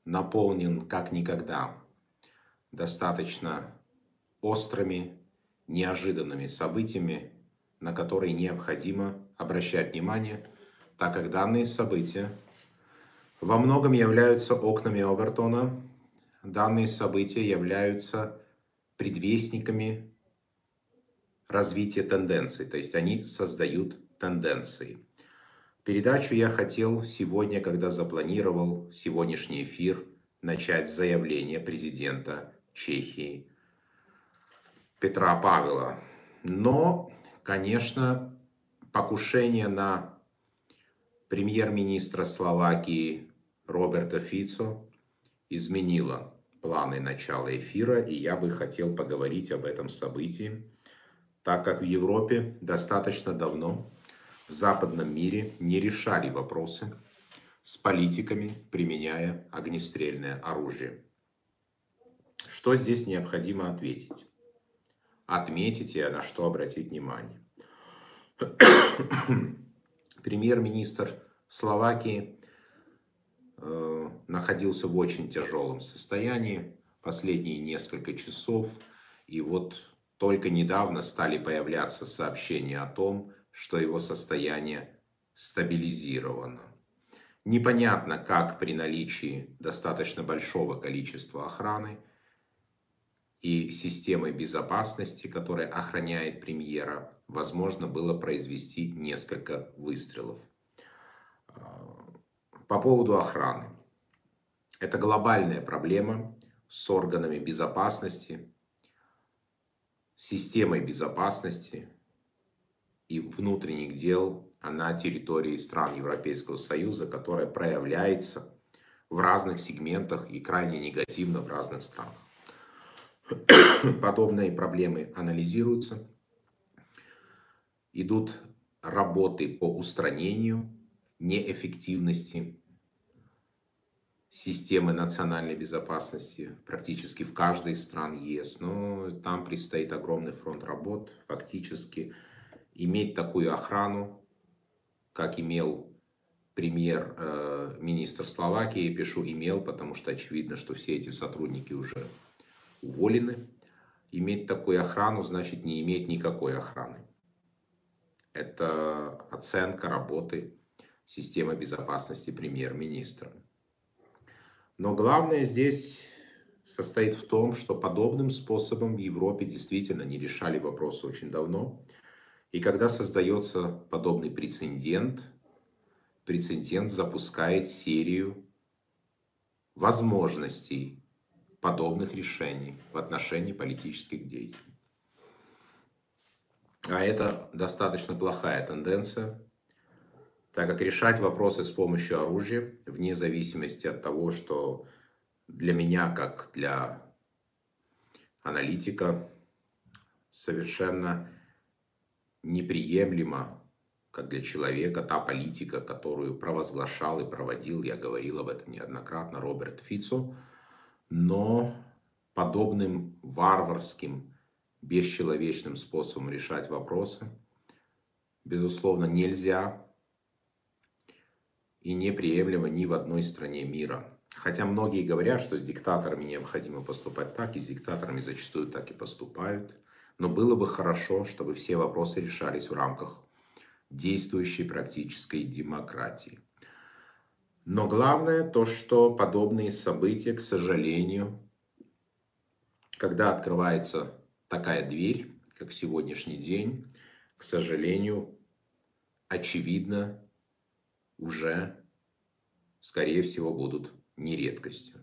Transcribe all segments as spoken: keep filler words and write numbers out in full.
наполнен как никогда достаточно острыми, неожиданными событиями, на которые необходимо обращать внимание, так как данные события во многом являются окнами Овертона, данные события являются предвестниками развития тенденций, то есть они создают тенденции. Передачу я хотел сегодня, когда запланировал сегодняшний эфир, начать с заявления президента Чехии Петра Павела. Но, конечно, покушение на премьер-министра Словакии Роберта Фицо изменило планы начала эфира, и я бы хотел поговорить об этом событии, так как в Европе достаточно давно, в западном мире не решали вопросы с политиками, применяя огнестрельное оружие. Что здесь необходимо ответить? Отметить и на что обратить внимание. Премьер-министр Словакии э, находился в очень тяжелом состоянии последние несколько часов. И вот только недавно стали появляться сообщения о том, что его состояние стабилизировано. Непонятно, как при наличии достаточно большого количества охраны и системы безопасности, которая охраняет премьера, возможно было произвести несколько выстрелов. По поводу охраны. Это глобальная проблема с органами безопасности, системой безопасности и внутренних дел на территории стран Европейского Союза, которая проявляется в разных сегментах и крайне негативно в разных странах. Подобные проблемы анализируются. Идут работы по устранению неэффективности системы национальной безопасности практически в каждой из стран ЕС. Но там предстоит огромный фронт работ. Фактически иметь такую охрану, как имел премьер-министр Словакии, я пишу имел, потому что очевидно, что все эти сотрудники уже уволены. Иметь такую охрану значит не иметь никакой охраны. Это оценка работы системы безопасности премьер-министра. Но главное здесь состоит в том, что подобным способом в Европе действительно не решали вопросы очень давно. И когда создается подобный прецедент, прецедент запускает серию возможностей подобных решений в отношении политических деятелей. А это достаточно плохая тенденция, так как решать вопросы с помощью оружия, вне зависимости от того, что для меня, как для аналитика, совершенно неприемлемо, как для человека, та политика, которую провозглашал и проводил, я говорил об этом неоднократно, Роберт Фицо, но подобным варварским, бесчеловечным способом решать вопросы, безусловно, нельзя и неприемлемо ни в одной стране мира. Хотя многие говорят, что с диктаторами необходимо поступать так, и с диктаторами зачастую так и поступают. Но было бы хорошо, чтобы все вопросы решались в рамках действующей практической демократии. Но главное то, что подобные события, к сожалению, когда открывается такая дверь, как сегодняшний день, к сожалению, очевидно, уже, скорее всего, будут не редкостью.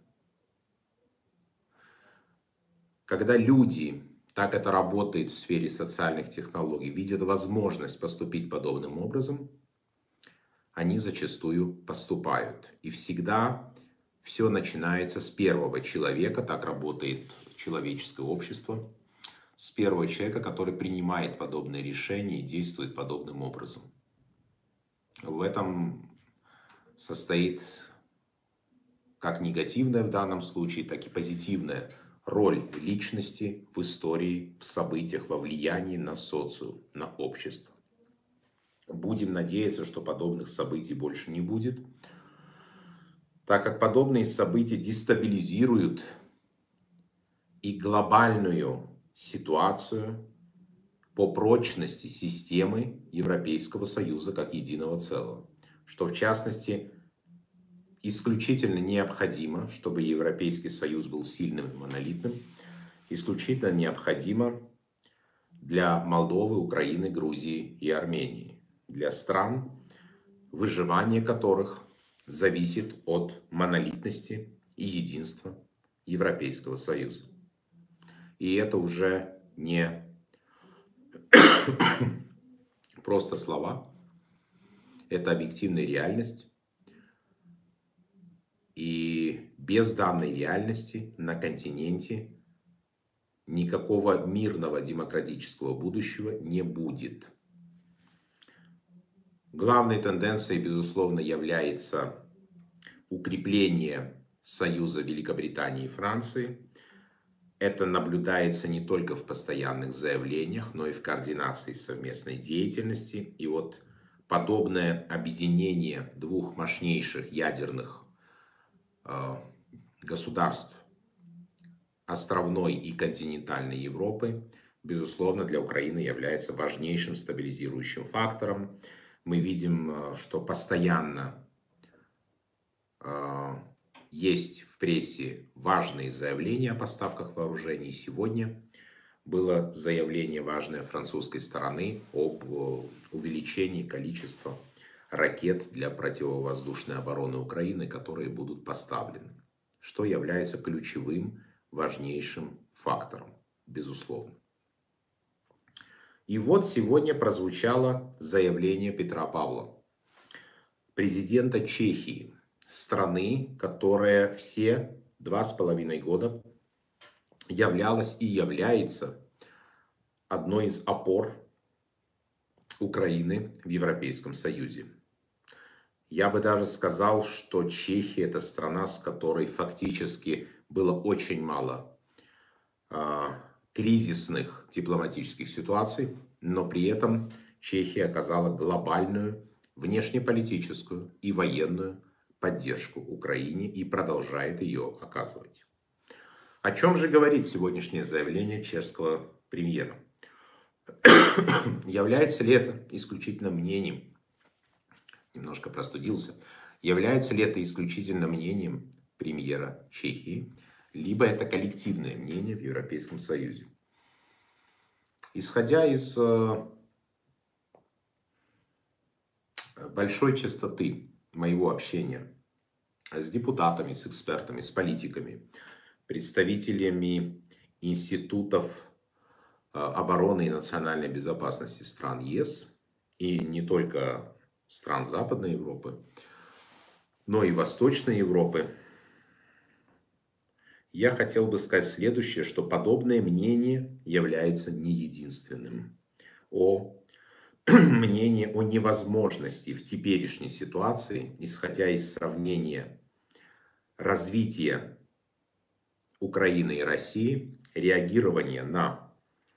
Когда люди, так это работает в сфере социальных технологий, видят возможность поступить подобным образом, они зачастую поступают. И всегда все начинается с первого человека, так работает человеческое общество, с первого человека, который принимает подобные решения и действует подобным образом. В этом состоит как негативная в данном случае, так и позитивная роль личности в истории, в событиях, во влиянии на социум, на общество. Будем надеяться, что подобных событий больше не будет. так как подобные события дестабилизируют и глобальную ситуацию по прочности системы Европейского Союза как единого целого, что в частности исключительно необходимо, чтобы Европейский Союз был сильным и монолитным, исключительно необходимо для Молдовы, Украины, Грузии и Армении, для стран, выживание которых зависит от монолитности и единства Европейского Союза. И это уже не просто слова, это объективная реальность. И без данной реальности на континенте никакого мирного демократического будущего не будет. Главной тенденцией, безусловно, является укрепление союза Великобритании и Франции. Это наблюдается не только в постоянных заявлениях, но и в координации совместной деятельности. И вот подобное объединение двух мощнейших ядерных э, государств островной и континентальной Европы, безусловно, для Украины является важнейшим стабилизирующим фактором. Мы видим, что постоянно э, есть в прессе важные заявления о поставках вооружений. Сегодня было заявление важное французской стороны об увеличении количества ракет для противовоздушной обороны Украины, которые будут поставлены, что является ключевым, важнейшим фактором, безусловно. И вот сегодня прозвучало заявление Петра Павла, президента Чехии, страны, которая все два с половиной года являлась и является одной из опор Украины в Европейском Союзе. Я бы даже сказал, что Чехия – это страна, с которой фактически было очень мало э, кризисных дипломатических ситуаций, но при этом Чехия оказала глобальную внешнеполитическую и военную поддержку Украине и продолжает ее оказывать. О чем же говорит сегодняшнее заявление чешского премьера? Является ли это исключительно мнением, немножко простудился, является ли это исключительно мнением премьера Чехии, либо это коллективное мнение в Европейском Союзе? Исходя из большой частоты моего общения с депутатами, с экспертами, с политиками, представителями институтов обороны и национальной безопасности стран ЕС, и не только стран Западной Европы, но и Восточной Европы, я хотел бы сказать следующее, что подобное мнение является не единственным. О мнение о невозможности в теперешней ситуации, исходя из сравнения развития Украины и России, реагирования на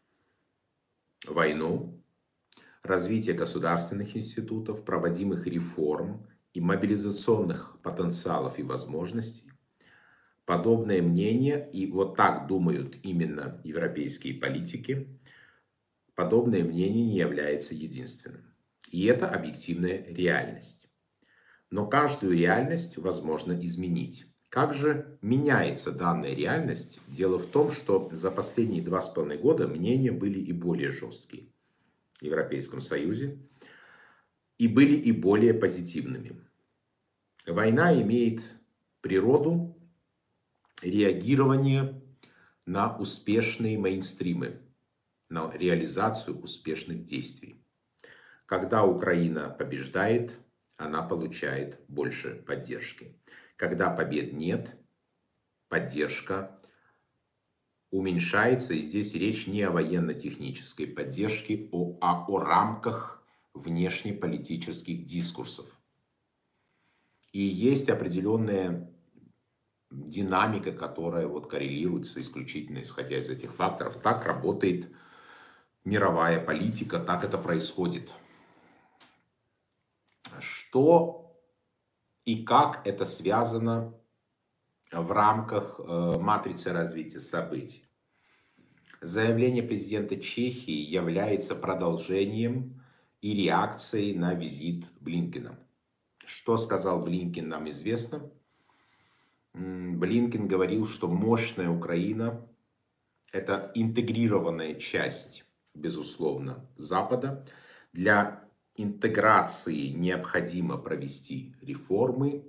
войну, развития государственных институтов, проводимых реформ и мобилизационных потенциалов и возможностей, подобное мнение, и вот так думают именно европейские политики, подобное мнение не является единственным. И это объективная реальность. Но каждую реальность возможно изменить. Как же меняется данная реальность? Дело в том, что за последние два с половиной года мнения были и более жесткие в Европейском Союзе, и были и более позитивными. Война имеет природу реагирования на успешные мейнстримы, на реализацию успешных действий. Когда Украина побеждает, она получает больше поддержки. Когда побед нет, поддержка уменьшается. И здесь речь не о военно-технической поддержке, а о рамках внешнеполитических дискурсов. И есть определенная динамика, которая вот коррелируется исключительно исходя из этих факторов. Так работает мировая политика, так это происходит. Что и как это связано в рамках матрицы развития событий. Заявление президента Чехии является продолжением и реакцией на визит Блинкена. Что сказал Блинкен, нам известно. Блинкен говорил, что мощная Украина – это интегрированная часть, безусловно, Запада. Для интеграции необходимо провести реформы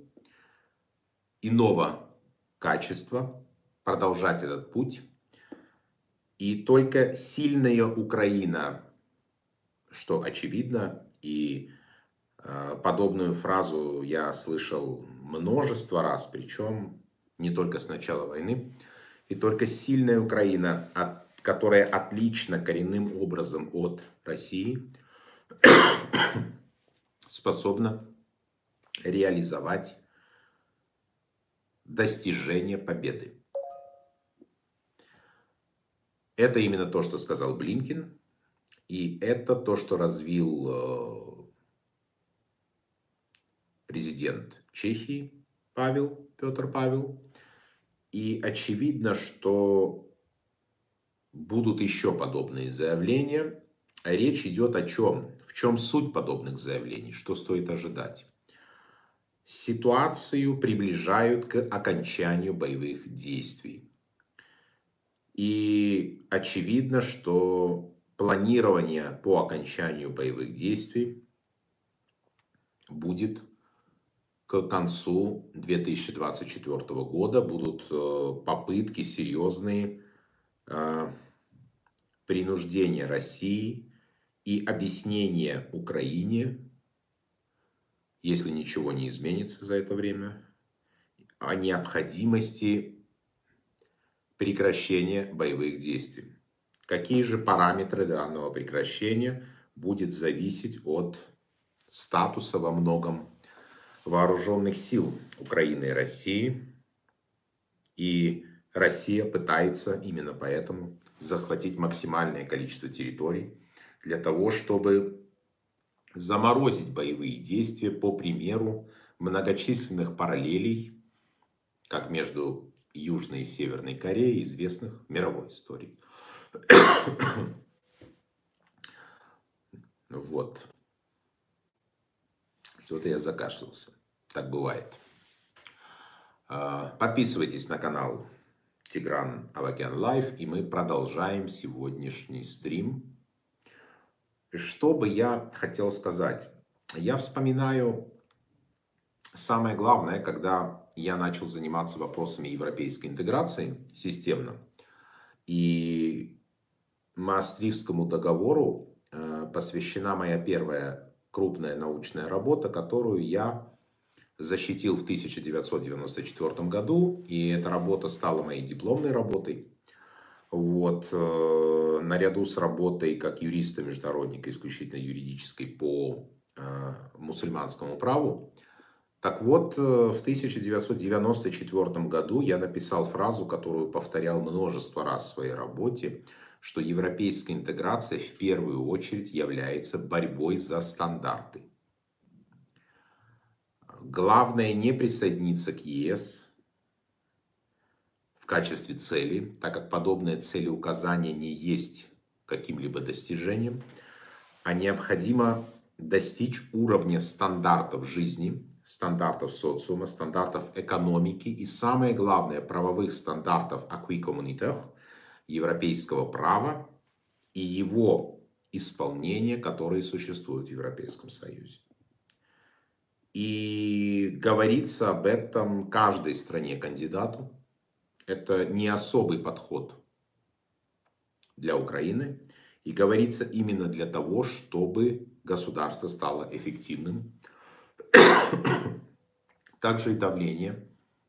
иного качества, продолжать этот путь. И только сильная Украина, что очевидно, и э, подобную фразу я слышал множество раз, причем не только с начала войны, и только сильная Украина, от, которая отлична коренным образом от России, способна реализовать достижение победы. Это именно то, что сказал Блинкен, и это то, что развил президент Чехии Павел, Петр Павел. И очевидно, что будут еще подобные заявления. Речь идет о чем? В чем суть подобных заявлений? Что стоит ожидать? Ситуацию приближают к окончанию боевых действий. И очевидно, что планирование по окончанию боевых действий будет к концу две тысячи двадцать четвёртого года. Будут попытки серьезные принуждения России и объяснения Украине, если ничего не изменится за это время, о необходимости прекращения боевых действий. Какие же параметры данного прекращения будет зависеть от статуса во многом вооруженных сил Украины и России. И Россия пытается именно поэтому захватить максимальное количество территорий для того, чтобы заморозить боевые действия по примеру многочисленных параллелей, как между Южной и Северной Кореей, известных в мировой истории. Вот. Что-то я закашлялся. Так бывает. Подписывайтесь на канал Тигран Авакян Лайв, и мы продолжаем сегодняшний стрим. Что бы я хотел сказать? Я вспоминаю самое главное, когда я начал заниматься вопросами европейской интеграции системно. И Маастрихтскому договору посвящена моя первая крупная научная работа, которую я защитил в тысяча девятьсот девяносто четвёртом году. И эта работа стала моей дипломной работой. Вот, э, наряду с работой как юриста-международника, исключительно юридической по э, мусульманскому праву. Так вот, э, в тысяча девятьсот девяносто четвёртом году я написал фразу, которую повторял множество раз в своей работе, что европейская интеграция в первую очередь является борьбой за стандарты. Главное не присоединиться к ЕС в качестве цели, так как подобное целеуказание не есть каким-либо достижением, а необходимо достичь уровня стандартов жизни, стандартов социума, стандартов экономики и, самое главное, правовых стандартов acquis communautaire, европейского права и его исполнения, которые существуют в Европейском Союзе. И говорится об этом каждой стране-кандидату. Это не особый подход для Украины. И говорится именно для того, чтобы государство стало эффективным. Также и давление.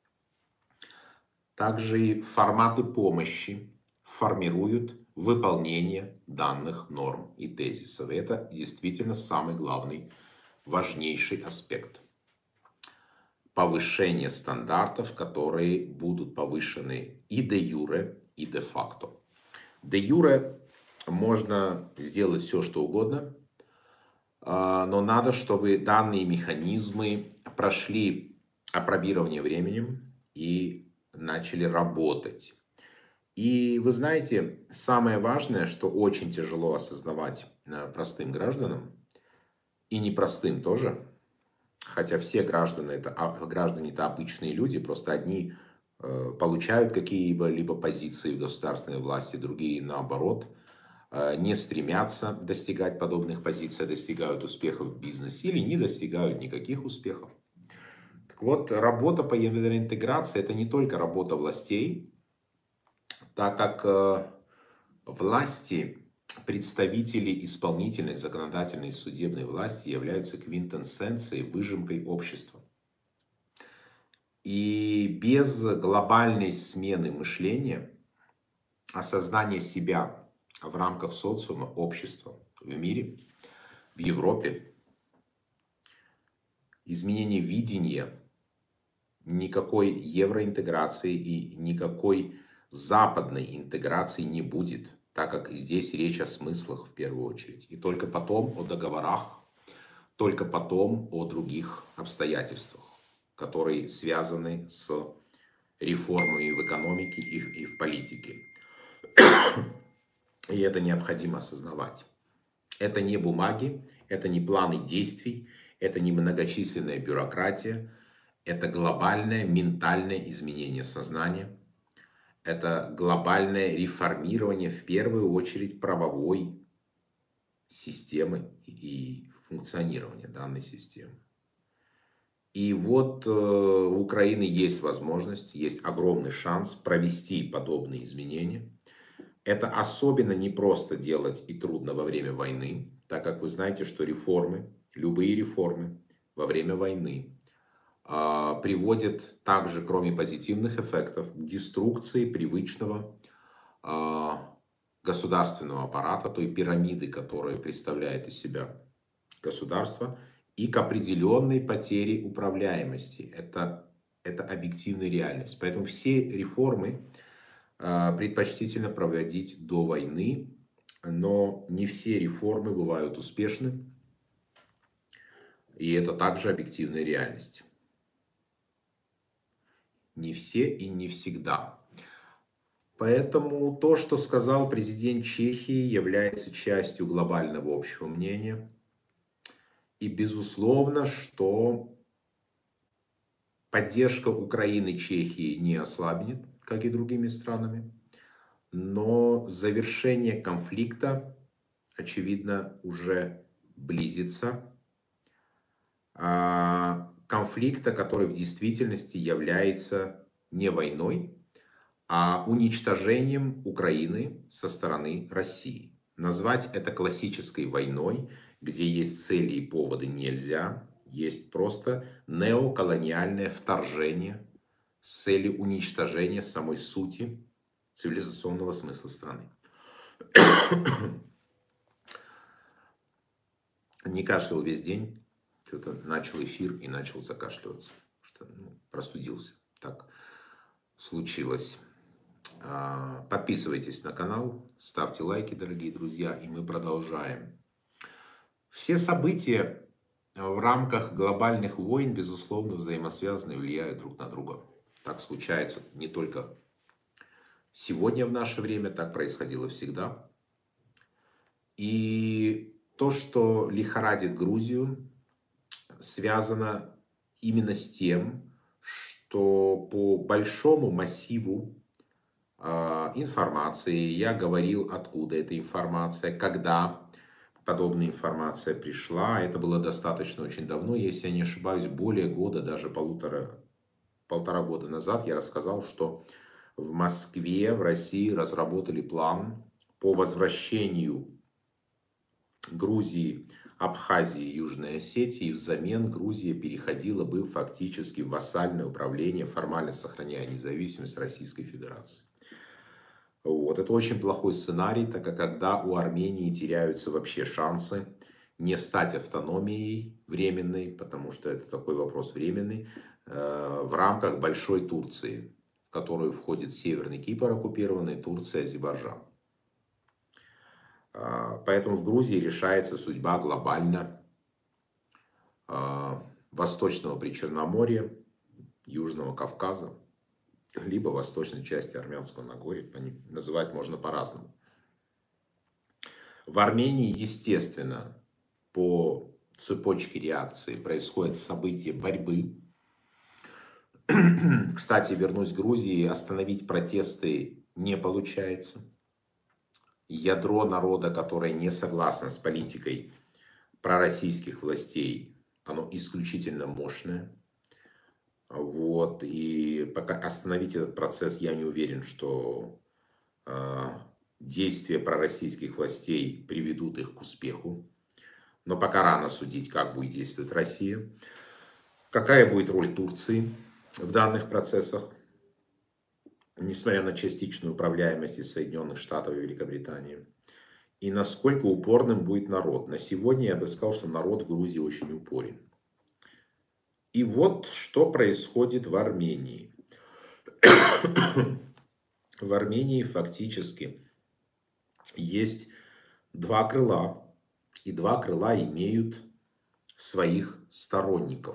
Также и форматы помощи формируют выполнение данных норм и тезисов. И это действительно самый главный, важнейший аспект. Повышение стандартов, которые будут повышены и де юре, и де факто. Де юре можно сделать все, что угодно, но надо, чтобы данные механизмы прошли опробирование временем и начали работать. И вы знаете, самое важное, что очень тяжело осознавать простым гражданам, и непростым тоже, хотя все граждане это, граждане это обычные люди, просто одни э, получают какие-либо либо позиции в государственной власти, другие наоборот э, не стремятся достигать подобных позиций, а достигают успехов в бизнесе или не достигают никаких успехов. Так вот, работа по евроинтеграции это не только работа властей, так как э, власти, представители исполнительной, законодательной и судебной власти являются квинтэссенцией, выжимкой общества. И без глобальной смены мышления, осознания себя в рамках социума, общества, в мире, в Европе, изменения видения, никакой евроинтеграции и никакой западной интеграции не будет, так как здесь речь о смыслах в первую очередь. И только потом о договорах, только потом о других обстоятельствах, которые связаны с реформами в экономике и в политике. И это необходимо осознавать. Это не бумаги, это не планы действий, это не многочисленная бюрократия, это глобальное ментальное изменение сознания. Это глобальное реформирование, в первую очередь, правовой системы и функционирования данной системы. И вот э, у Украины есть возможность, есть огромный шанс провести подобные изменения. Это особенно непросто делать и трудно во время войны, так как вы знаете, что реформы, любые реформы во время войны приводит также, кроме позитивных эффектов, к деструкции привычного государственного аппарата, той пирамиды, которая представляет из себя государство, и к определенной потере управляемости. Это, это объективная реальность. Поэтому все реформы предпочтительно проводить до войны, но не все реформы бывают успешны, и это также объективная реальность. Не все и не всегда. Поэтому то, что сказал президент Чехии, является частью глобального общего мнения. И безусловно, что поддержка Украины Чехии не ослабнет, как и другими странами. Но завершение конфликта, очевидно, уже близится. Конфликта, который в действительности является не войной, а уничтожением Украины со стороны России. Назвать это классической войной, где есть цели и поводы, нельзя. Есть просто неоколониальное вторжение с целью уничтожения самой сути цивилизационного смысла страны. Не кашлял весь день. Что-то начал эфир и начал закашливаться, что ну, простудился. Так случилось. Подписывайтесь на канал, ставьте лайки, дорогие друзья, и мы продолжаем. Все события в рамках глобальных войн, безусловно, взаимосвязаны и влияют друг на друга. Так случается не только сегодня в наше время, так происходило всегда. И то, что лихорадит Грузию, связано именно с тем, что по большому массиву э, информации, я говорил, откуда эта информация, когда подобная информация пришла, это было достаточно очень давно, если я не ошибаюсь, более года, даже полутора, полтора года назад я рассказал, что в Москве, в России разработали план по возвращению Грузии, Абхазии и Южной Осетии, и взамен Грузия переходила бы фактически в вассальное управление, формально сохраняя независимость Российской Федерации. Вот. Это очень плохой сценарий, так как когда у Армении теряются вообще шансы не стать автономией временной, потому что это такой вопрос временный, в рамках Большой Турции, в которую входит Северный Кипр оккупированный, Турция, Азербайджан. Поэтому в Грузии решается судьба глобально Восточного Причерноморья, Южного Кавказа, либо восточной части Армянского Нагорья. Называть можно по-разному. В Армении, естественно, по цепочке реакции происходят события борьбы. Кстати, вернусь к Грузии, остановить протесты не получается. Ядро народа, которое не согласно с политикой пророссийских властей, оно исключительно мощное. Вот. И пока остановить этот процесс, я не уверен, что э, действия пророссийских властей приведут их к успеху. Но пока рано судить, как будет действовать Россия. Какая будет роль Турции в данных процессах, несмотря на частичную управляемость из Соединенных Штатов и Великобритании. И насколько упорным будет народ. На сегодня я бы сказал, что народ в Грузии очень упорен. И вот что происходит в Армении. В Армении фактически есть два крыла. И два крыла имеют своих сторонников.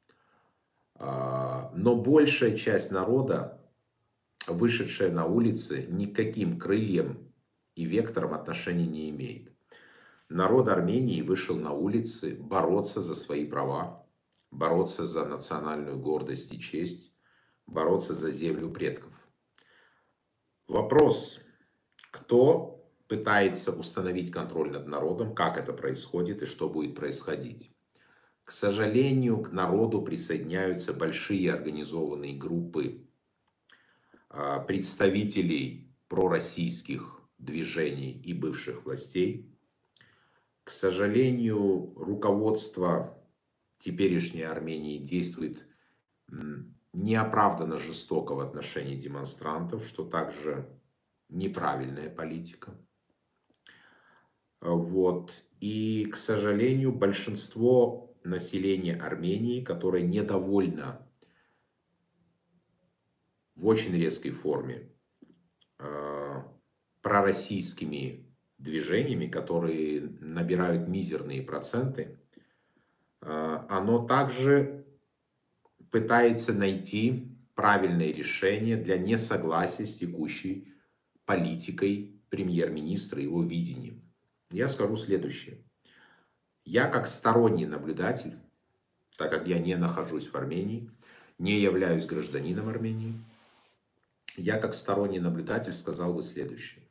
Но большая часть народа, вышедшая на улицы, ни к каким крыльям и векторам отношения не имеет. Народ Армении вышел на улицы бороться за свои права, бороться за национальную гордость и честь, бороться за землю предков. Вопрос, кто пытается установить контроль над народом, как это происходит и что будет происходить. К сожалению, к народу присоединяются большие организованные группы представителей пророссийских движений и бывших властей. К сожалению, руководство теперешней Армении действует неоправданно жестоко в отношении демонстрантов, что также неправильная политика. Вот. И, к сожалению, большинство населения Армении, которое недовольно в очень резкой форме э, пророссийскими движениями, которые набирают мизерные проценты, э, оно также пытается найти правильное решение для несогласия с текущей политикой премьер-министра и его видением. Я скажу следующее. Я как сторонний наблюдатель, так как я не нахожусь в Армении, не являюсь гражданином Армении, я как сторонний наблюдатель сказал бы следующее.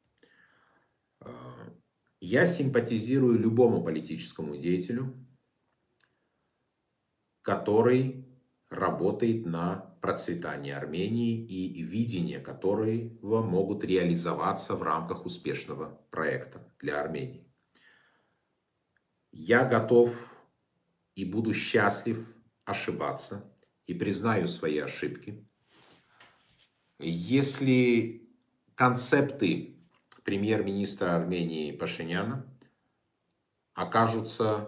Я симпатизирую любому политическому деятелю, который работает на процветание Армении и видение которого могут реализоваться в рамках успешного проекта для Армении. Я готов и буду счастлив ошибаться и признаю свои ошибки. Если концепты премьер-министра Армении Пашиняна окажутся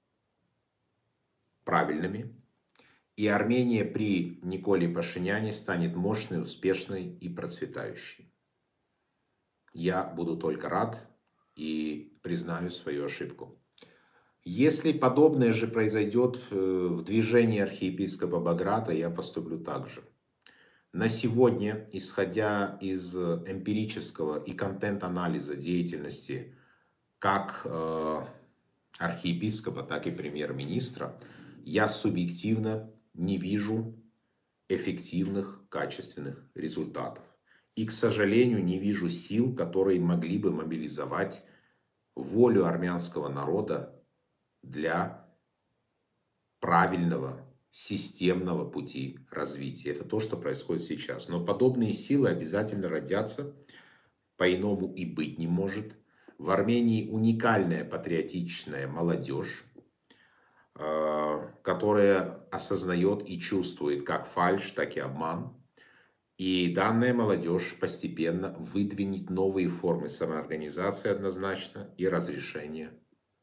правильными, и Армения при Николе Пашиняне станет мощной, успешной и процветающей. Я буду только рад и признаю свою ошибку. Если подобное же произойдет в движении архиепископа Баграта, я поступлю так же. На сегодня, исходя из эмпирического и контент-анализа деятельности как э, архиепископа, так и премьер-министра, я субъективно не вижу эффективных, качественных результатов. И, к сожалению, не вижу сил, которые могли бы мобилизовать волю армянского народа для правильного, системного пути развития. Это то, что происходит сейчас. Но подобные силы обязательно родятся, по-иному и быть не может. В Армении уникальная патриотичная молодежь, которая осознает и чувствует как фальшь, так и обман. И данная молодежь постепенно выдвинет новые формы самоорганизации однозначно и разрешения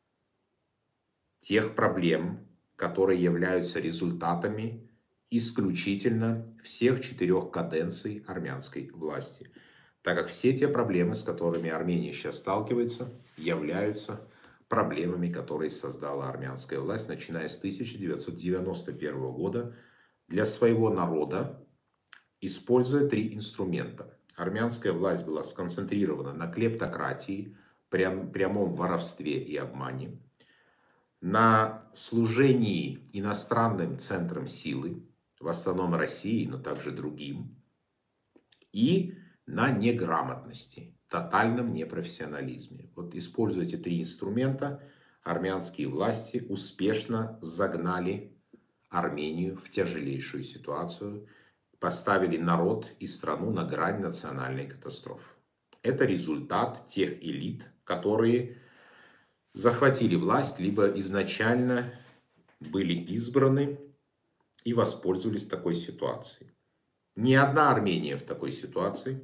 тех проблем, которые являются результатами исключительно всех четырех каденций армянской власти. Так как все те проблемы, с которыми Армения сейчас сталкивается, являются проблемами, которые создала армянская власть, начиная с тысяча девятьсот девяносто первого года, для своего народа, используя три инструмента. Армянская власть была сконцентрирована на клептократии, прям, прямом воровстве и обмане, на служении иностранным центрам силы, в основном России, но также другим, и на неграмотности, тотальном непрофессионализме. Вот используя эти три инструмента, армянские власти успешно загнали Армению в тяжелейшую ситуацию, поставили народ и страну на грань национальной катастрофы. Это результат тех элит, которые захватили власть, либо изначально были избраны и воспользовались такой ситуацией. Ни одна Армения в такой ситуации.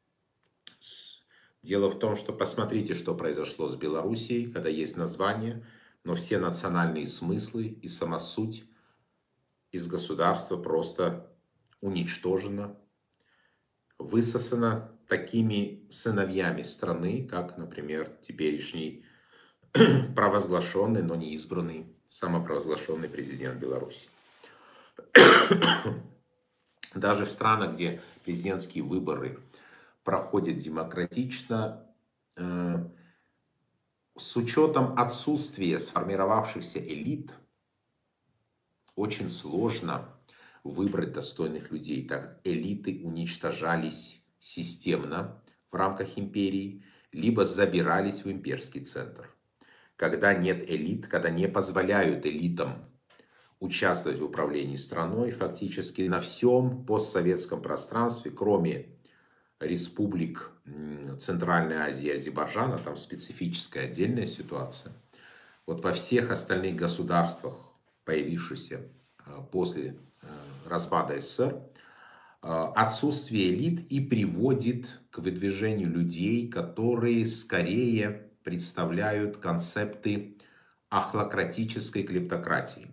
Дело в том, что посмотрите, что произошло с Белоруссией, когда есть название, но все национальные смыслы и сама суть из государства просто уничтожена, высосана такими сыновьями страны, как, например, теперешний провозглашенный, но не избранный, самопровозглашенный президент Беларуси. Даже в странах, где президентские выборы проходят демократично, э, с учетом отсутствия сформировавшихся элит, очень сложно выбрать достойных людей, так как элиты уничтожались системно в рамках империи, либо забирались в имперский центр. Когда нет элит, когда не позволяют элитам участвовать в управлении страной, фактически на всем постсоветском пространстве, кроме республик Центральной Азии и Азербайджана, там специфическая отдельная ситуация. Вот во всех остальных государствах, появившихся после распада СССР, отсутствие элит и приводит к выдвижению людей, которые скорее представляют концепты охлократической клептократии.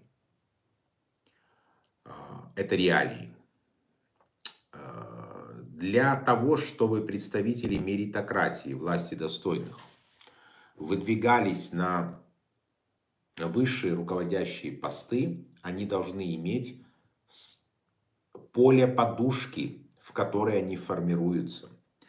Это реалии. Для того, чтобы представители меритократии, власти достойных, выдвигались на высшие руководящие посты, они должны иметь поле подушки, в которой они формируются.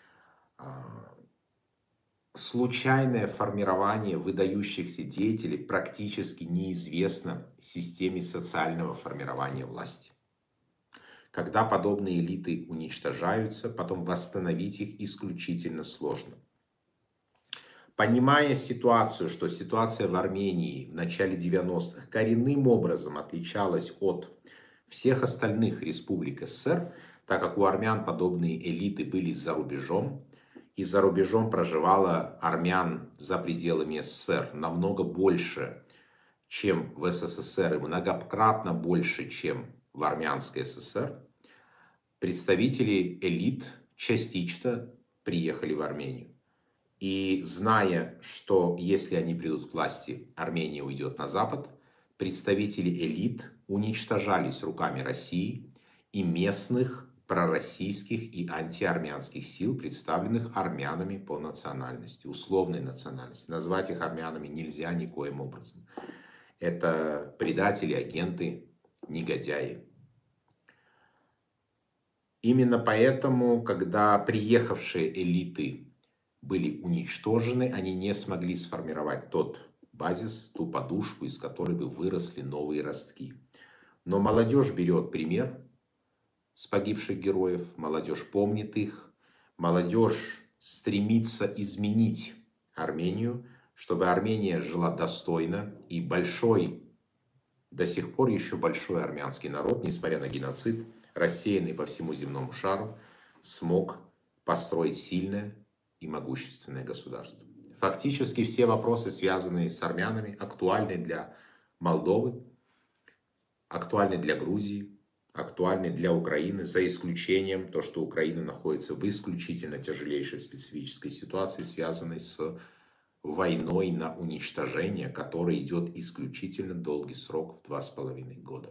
Случайное формирование выдающихся деятелей практически неизвестно в системе социального формирования власти. Когда подобные элиты уничтожаются, потом восстановить их исключительно сложно. Понимая ситуацию, что ситуация в Армении в начале девяностых коренным образом отличалась от всех остальных республик СССР, так как у армян подобные элиты были за рубежом, и за рубежом проживало армян за пределами СССР намного больше, чем в СССР, и многократно больше, чем в армянской ССР, представители элит частично приехали в Армению. И зная, что если они придут к власти, Армения уйдет на Запад, представители элит уничтожались руками России и местных пророссийских и антиармянских сил, представленных армянами по национальности, условной национальности. Назвать их армянами нельзя никоим образом. Это предатели, агенты, негодяи. Именно поэтому, когда приехавшие элиты были уничтожены, они не смогли сформировать тот базис, ту подушку, из которой бы выросли новые ростки. Но молодежь берет пример с погибших героев, молодежь помнит их, молодежь стремится изменить Армению, чтобы Армения жила достойно, и большой, до сих пор еще большой армянский народ, несмотря на геноцид, рассеянный по всему земному шару, смог построить сильное и могущественное государство. Фактически все вопросы, связанные с армянами, актуальны для Молдовы, актуальны для Грузии, актуальны для Украины, за исключением того, что Украина находится в исключительно тяжелейшей специфической ситуации, связанной с войной на уничтожение, которая идет исключительно долгий срок в два с половиной года.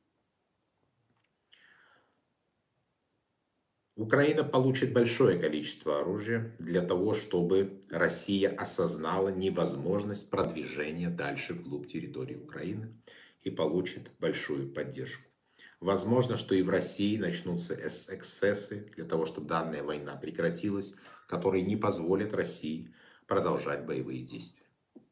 Украина получит большое количество оружия для того, чтобы Россия осознала невозможность продвижения дальше вглубь территории Украины и получит большую поддержку. Возможно, что и в России начнутся эксцессы для того, чтобы данная война прекратилась, которые не позволят России продолжать боевые действия.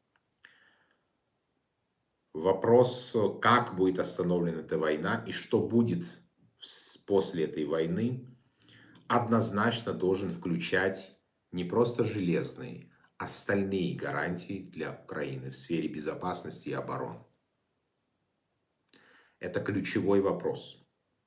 Вопрос, как будет остановлена эта война и что будет после этой войны, однозначно должен включать не просто железные, а стальные гарантии для Украины в сфере безопасности и обороны. Это ключевой вопрос.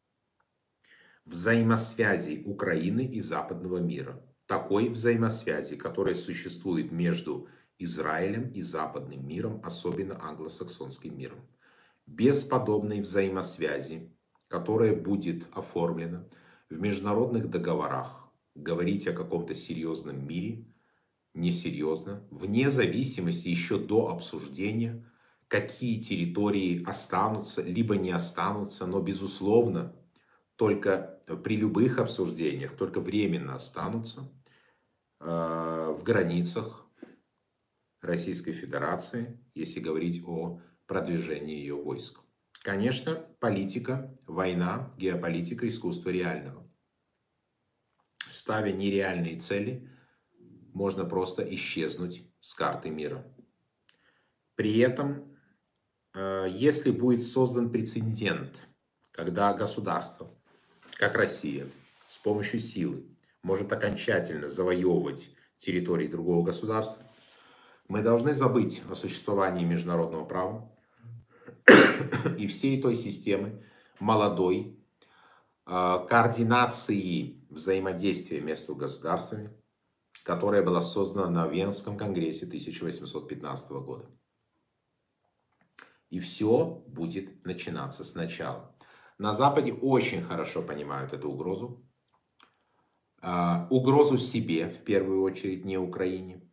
Взаимосвязи Украины и западного мира. Такой взаимосвязи, которая существует между Израилем и западным миром, особенно англосаксонским миром. Без подобной взаимосвязи, которая будет оформлена в международных договорах, говорить о каком-то серьезном мире несерьезно, вне зависимости еще до обсуждения, какие территории останутся, либо не останутся, но, безусловно, только при любых обсуждениях, только временно останутся э, в границах Российской Федерации, если говорить о продвижении ее войск. Конечно, политика, война, геополитика, искусство реального. Ставя нереальные цели, можно просто исчезнуть с карты мира. При этом, если будет создан прецедент, когда государство, как Россия, с помощью силы может окончательно завоевывать территории другого государства, мы должны забыть о существовании международного права и всей той системы молодой координации взаимодействия между государствами, которая была создана на Венском конгрессе тысяча восемьсот пятнадцатого года. И все будет начинаться сначала. На Западе очень хорошо понимают эту угрозу. Uh, угрозу себе, в первую очередь, не Украине.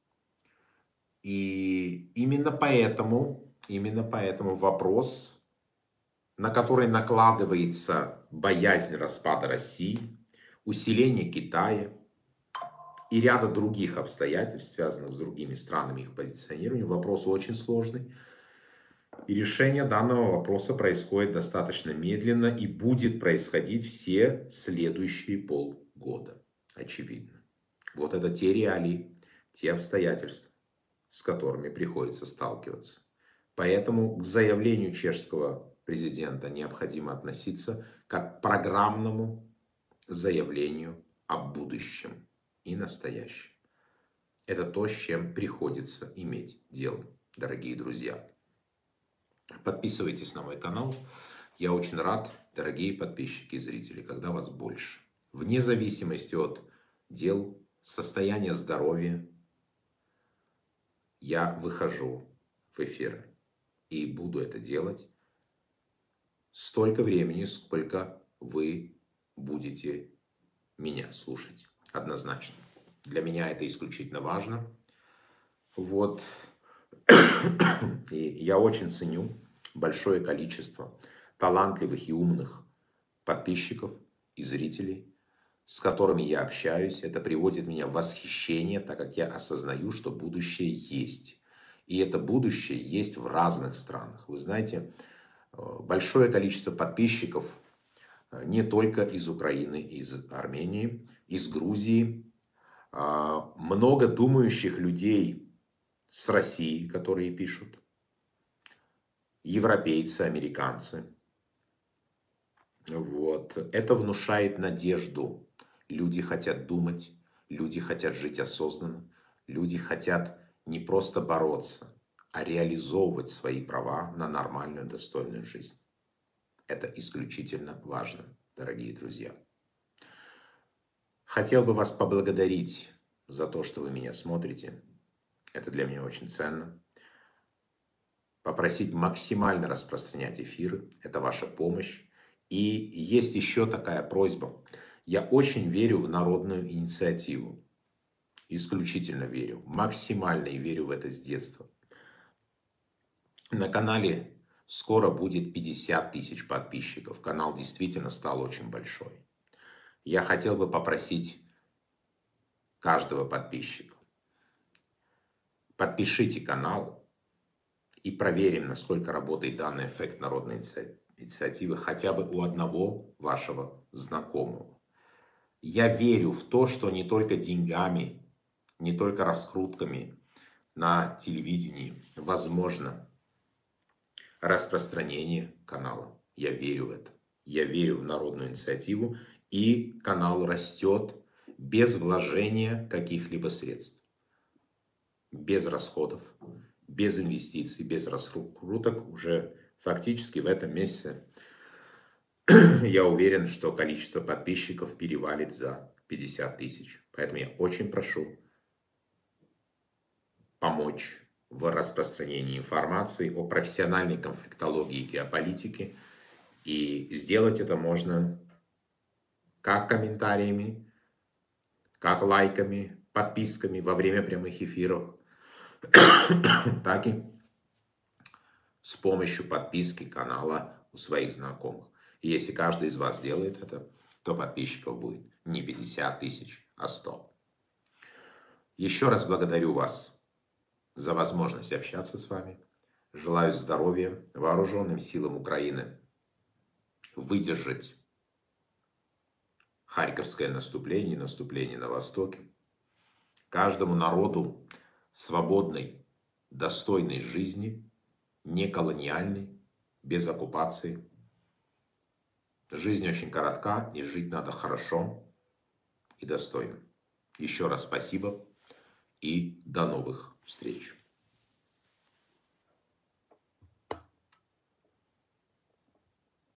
И именно поэтому, именно поэтому вопрос, на который накладывается боязнь распада России, усиление Китая и ряда других обстоятельств, связанных с другими странами, их позиционированием, вопрос очень сложный. И решение данного вопроса происходит достаточно медленно и будет происходить все следующие полгода, очевидно. Вот это те реалии, те обстоятельства, с которыми приходится сталкиваться. Поэтому к заявлению чешского президента необходимо относиться как к программному заявлению о будущем и настоящем. Это то, с чем приходится иметь дело, дорогие друзья. Подписывайтесь на мой канал. Я очень рад, дорогие подписчики и зрители, когда вас больше. Вне зависимости от дел, состояния здоровья, я выхожу в эфиры и буду это делать столько времени, сколько вы будете меня слушать. Однозначно. Для меня это исключительно важно. Вот. И я очень ценю большое количество талантливых и умных подписчиков и зрителей, с которыми я общаюсь. Это приводит меня в восхищение, так как я осознаю, что будущее есть. И это будущее есть в разных странах. Вы знаете, большое количество подписчиков не только из Украины, из Армении, из Грузии. Много думающих людей с России, которые пишут. Европейцы, американцы. Вот. Это внушает надежду. Люди хотят думать, люди хотят жить осознанно, люди хотят не просто бороться, а реализовывать свои права на нормальную, достойную жизнь. Это исключительно важно, дорогие друзья. Хотел бы вас поблагодарить за то, что вы меня смотрите. Это для меня очень ценно. Попросить максимально распространять эфиры. Это ваша помощь. И есть еще такая просьба. Я очень верю в народную инициативу. Исключительно верю. Максимально верю в это с детства. На канале скоро будет пятьдесят тысяч подписчиков. Канал действительно стал очень большой. Я хотел бы попросить каждого подписчика. Подпишите канал и проверим, насколько работает данный эффект народной инициативы хотя бы у одного вашего знакомого. Я верю в то, что не только деньгами, не только раскрутками на телевидении возможно распространение канала. Я верю в это. Я верю в народную инициативу, и канал растет без вложения каких-либо средств, без расходов, без инвестиций, без раскруток. Уже фактически в этом месяце я уверен, что количество подписчиков перевалит за пятьдесят тысяч. Поэтому я очень прошу помочь в распространении информации о профессиональной конфликтологии и геополитике. И сделать это можно как комментариями, как лайками, подписками во время прямых эфиров, так и с помощью подписки канала у своих знакомых. И если каждый из вас делает это, то подписчиков будет не пятьдесят тысяч, а сто. Еще раз благодарю вас за возможность общаться с вами. Желаю здоровья вооруженным силам Украины выдержать Харьковское наступление, наступление на Востоке. Каждому народу свободной, достойной жизни, не колониальной, без оккупации. Жизнь очень коротка, и жить надо хорошо и достойно. Еще раз спасибо и до новых встреч.